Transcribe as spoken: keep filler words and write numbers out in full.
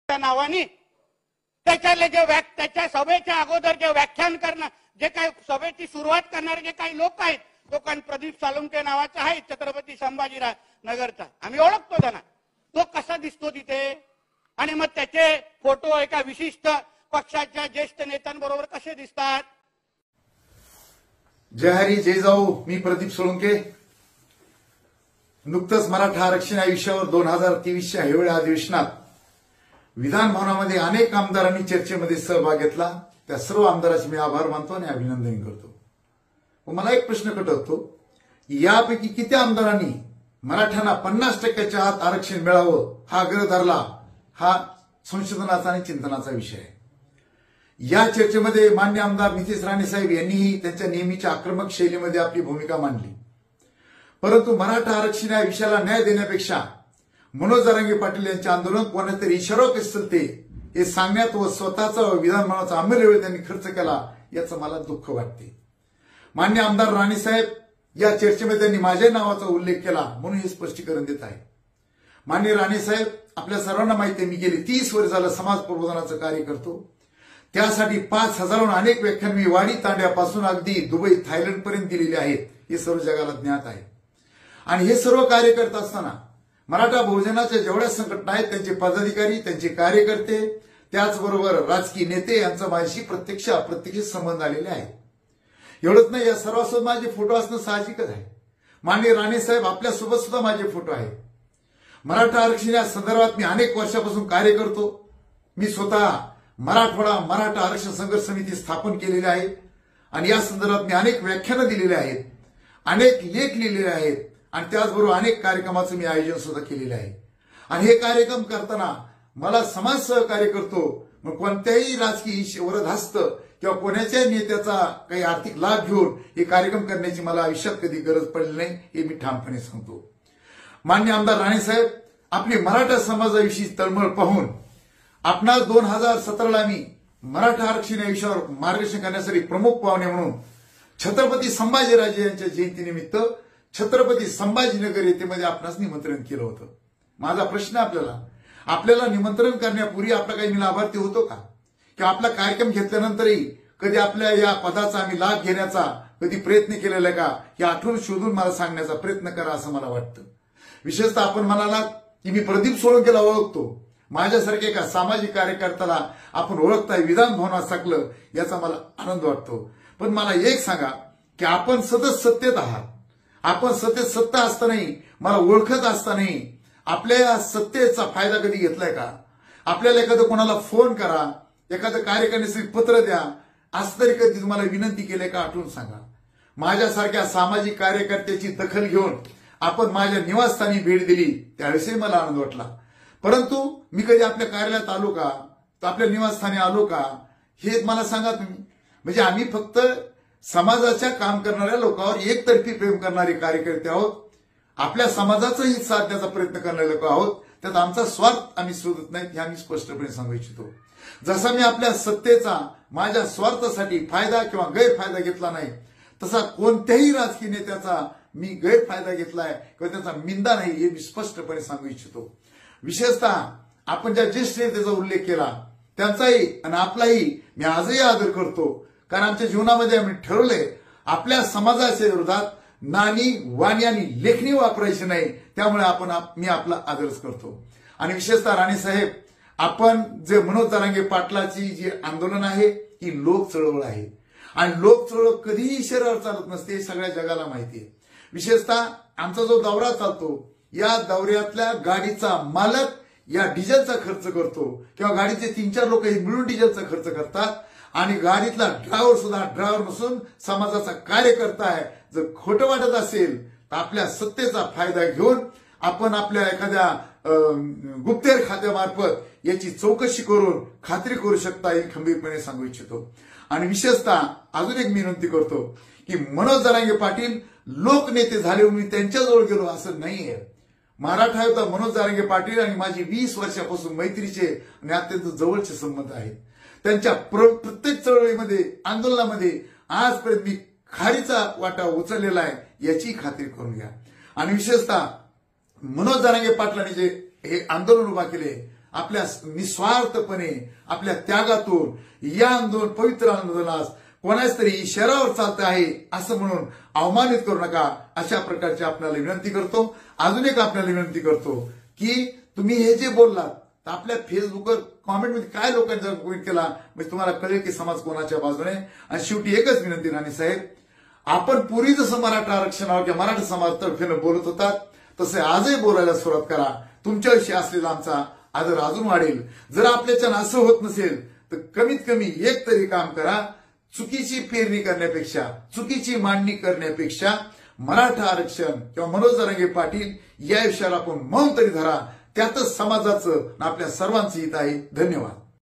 नावाने त्याच्याले जे त्याच्या सभेच्या अगोदर जे व्याख्यान करणार जे काही सभेची सुरुवात करणारे जे काही लोक आहेत तो कारण प्रदीप साळुंखे नावाचा आहे छत्रपती संभाजीराज नगरचा आम्ही ओळखतो त्यांना तो कसा दिसतो तिथे आणि मग त्याचे फोटो एका विशिष्ट पक्षाच्या ज्येष्ठ नेत्यांबरोबर कसे दिसतात। जय हरी जय जाऊ मी प्रदीप साळुंखे नुकतंच मराठा आरक्षण या विषयावर दोन हजार तेवीसच्या हिवाळी अधिवेशनात विधान भवनामध्ये अनेक आमदारांनी चर्चेमध्ये सहभाग घेतला त्या सर्व आमदारांचे मी आभार मानतो आणि अभिनंदन करतो। मला एक प्रश्न कटकतो यापैकी किती आमदारांनी मराठ्यांना पन्नास टक्क्याच्या आत आरक्षण मिळावं हा आग्रह धरला हा संशोधनाचा आणि चिंतनाचा विषय आहे। या चर्चेमध्ये मान्य आमदार नितेश राणे साहेब यांनीही त्यांच्या नेहमीच्या आक्रमक शैलीमध्ये आपली भूमिका मांडली परंतु मराठा आरक्षण या विषयाला न्याय देण्यापेक्षा मनोज जरांगे पाटील यांचे आंदोलन कोणातरी इशारा कसं ते हे सांगण्यात व स्वतःचा विधानमंडळाचा अमूल्य वेळ त्यांनी खर्च केला याचं मला दुःख वाटते। मान्य आमदार राणे साहेब या चर्चेमध्ये त्यांनी माझ्या नावाचा उल्लेख केला म्हणून हे स्पष्टीकरण देत आहे। मान्य राणे साहेब आपल्या सर्वांना माहिती आहे मी गेली तीस वर्ष झालं समाज प्रबोधनाचं कार्य करतो त्यासाठी पाच हजाराहून अनेक व्याख्यान मी वाडी तांड्यापासून अगदी दुबई थायलंड पर्यंत दिलेले आहेत हे सर्व जगाला ज्ञात आहे। आणि हे सर्व कार्य करत असताना मराठा बहुजनाच्या जेवढ्या संघटना आहेत त्यांचे पदाधिकारी त्यांचे कार्यकर्ते त्याचबरोबर राजकीय नेते यांचा माझ्याशी प्रत्यक्ष अप्रत्यक्ष संबंध आलेले आहेत। एवढंच नाही या सर्वांसोबत माझे फोटो असणं साहजिकच आहे। माननीय राणे साहेब आपल्यासोबत सुद्धा माझे फोटो आहेत। मराठा आरक्षण या संदर्भात मी अनेक वर्षापासून कार्य करतो। मी स्वतः मराठवाडा मराठा आरक्षण संघर्ष समिती स्थापन केलेली आहे आणि या संदर्भात मी अनेक व्याख्यानं दिलेली आहेत अनेक लेख लिहिलेले आहेत आणि त्याचबरोबर अनेक कार्यक्रमाचं मी आयोजन सुद्धा केलेलं आहे। आणि हे कार्यक्रम करताना मला समाज सहकार्य करतो मग कोणत्याही राजकीय वरदहस्त किंवा कोणाच्या नेत्याचा काही आर्थिक लाभ घेऊन हे कार्यक्रम करण्याची मला आयुष्यात कधी गरज पडली नाही हे मी ठामपणे सांगतो। मान्य आमदार राणे साहेब आपली मराठा समाजाविषयी तळमळ पाहून आपणास दोन हजार सतराला मी मराठा आरक्षण या विषयावर मार्गदर्शन करण्यासाठी प्रमुख पाहुणे म्हणून छत्रपती संभाजीराजे यांच्या जयंतीनिमित्त छत्रपती संभाजीनगर येथे मध्ये आपणास निमंत्रण केलं होतं। माझा प्रश्न आपल्याला आपल्याला निमंत्रण करण्यापूर्वी आपला काही लाभार्थी होतो का किंवा आपला कार्यक्रम घेतल्यानंतरही कधी आपल्या या पदाचा आम्ही लाभ घेण्याचा कधी प्रयत्न केलेला का हे आठवून शोधून मला सांगण्याचा प्रयत्न करा असं मला वाटतं। विशेषतः आपण म्हणालात की मी प्रदीप साळुंखेला ओळखतो माझ्यासारख्या एका सामाजिक कार्यकर्त्याला आपण ओळखताय विधान भवनात साकलं याचा मला आनंद वाटतो। पण मला एक सांगा की आपण सतत सत्तेत आहात आपण सत्तेत सत्ता असतानाही मला ओळखत असतानाही आपल्या या सत्तेचा फायदा कधी घेतलाय का आपल्याला एखादं कोणाला फोन करा एखादं कार्यकर्त्यासाठी पत्र द्या असं तरी कधी तुम्हाला विनंती केली का आठवून सांगा। माझ्यासारख्या सामाजिक कार्यकर्त्याची दखल घेऊन आपण माझ्या निवासस्थानी भेट दिली त्यावेळेसही मला आनंद वाटला परंतु मी कधी आपल्या कार्यालयात आलो का तर आपल्या निवासस्थानी आलो का हे मला सांगा तुम्ही। म्हणजे आम्ही फक्त समाजाच्या काम करणाऱ्या लोकांवर एकतर्फी प्रेम करणारे कार्यकर्ते आहोत आपल्या समाजाचा हित साधण्याचा प्रयत्न करणारे लोक आहोत त्यात आमचा स्वार्थ आम्ही शोधत नाही हे आम्ही स्पष्टपणे सांगू इच्छितो। जसा मी आपल्या सत्तेचा माझ्या स्वार्थासाठी फायदा किंवा गैरफायदा घेतला नाही तसा कोणत्याही राजकीय नेत्याचा मी गैरफायदा घेतलाय किंवा त्याचा निंदा नाही हे मी स्पष्टपणे सांगू इच्छितो। विशेषतः आपण ज्या ज्येष्ठ नेत्याचा उल्लेख केला त्यांचाही आणि आपलाही मी आजही आदर करतो कारण आमच्या जीवनामध्ये आम्ही ठरवले आपल्या समाजाच्या विरोधात नाणी वाणी आणि लेखणी वापरायची नाही त्यामुळे आपण मी आपला आदरच करतो। आणि विशेषतः राणे साहेब आपण जे मनोज जरांगे पाटलाची जी आंदोलन आहे ही लोक चळवळ आहे आणि लोक चळवळ कधीही शरीरावर चालत नसते हे सगळ्या जगाला माहिती आहे। विशेषतः आमचा जो दौरा चालतो या दौऱ्यातल्या गाडीचा मालक या डिझेलचा खर्च करतो किंवा गाडीचे तीन चार लोक मिळून डिझेलचा खर्च करतात आणि गाडीतला ड्रायव्हर सुद्धा ड्रायव्हर नसून समाजाचा कार्यकर्ता आहे। जर खोटं वाटत असेल तर आपल्या सत्तेचा फायदा घेऊन आपण आपल्या एखाद्या गुप्तहेर खात्यामार्फत याची चौकशी करून खात्री करू शकता हे खंबीरपणे सांगू इच्छितो। आणि विशेषतः अजून एक विनंती करतो की मनोज जरांगे पाटील लोकनेते झाले म्हणून त्यांच्याजवळ गेलो असं नाहीये। मराठा युद्ध मनोज जरांगे पाटील आणि माझी वीस वर्षापासून मैत्रीचे आणि अत्यंत जवळचे संबंध आहेत। त्यांच्या प्रत्येक चळवळीमध्ये आंदोलनामध्ये आजपर्यंत मी खारीचा वाटा उचललेला आहे याची खात्री करून घ्या। आणि विशेषतः मनोज जरांगे पाटलांनी जे हे आंदोलन उभा केले आपल्या निस्वार्थपणे आपल्या त्यागातून या आंदोलन पवित्र आंदोलनास कोणाच तरी इशारावर चालत आहे असं म्हणून अवमानित करू नका, अशा प्रकारची आपल्याला विनंती करतो. अजून एक आपल्याला विनंती करतो की तुम्ही हे जे बोललात तर आपल्या फेसबुकवर कॉमेंटमध्ये काय लोकांचा कमेंट केला म्हणजे तुम्हाला कळेल की समाज कोणाच्या बाजूने. आणि शेवटी एकच विनंती राणे साहेब, आपण पूर्वी जसं मराठा आरक्षणावर किंवा मराठा समाजातर्फे बोलत होतात तसे आजही बोलायला सुरुवात करा. तुमच्याविषयी असलेला आमचा आदर अजून वाढेल. जर आपल्याच्यानं असं होत नसेल तर कमीत कमी एक तरी काम करा, चुकीची पेरणी करण्यापेक्षा चुकीची मांडणी करण्यापेक्षा मराठा आरक्षण किंवा मनोज जरांगे पाटील या विषयावर आपण मौन तरी धरा. त्यातच समाजाचं आपल्या सर्वांचं हित आहे. धन्यवाद.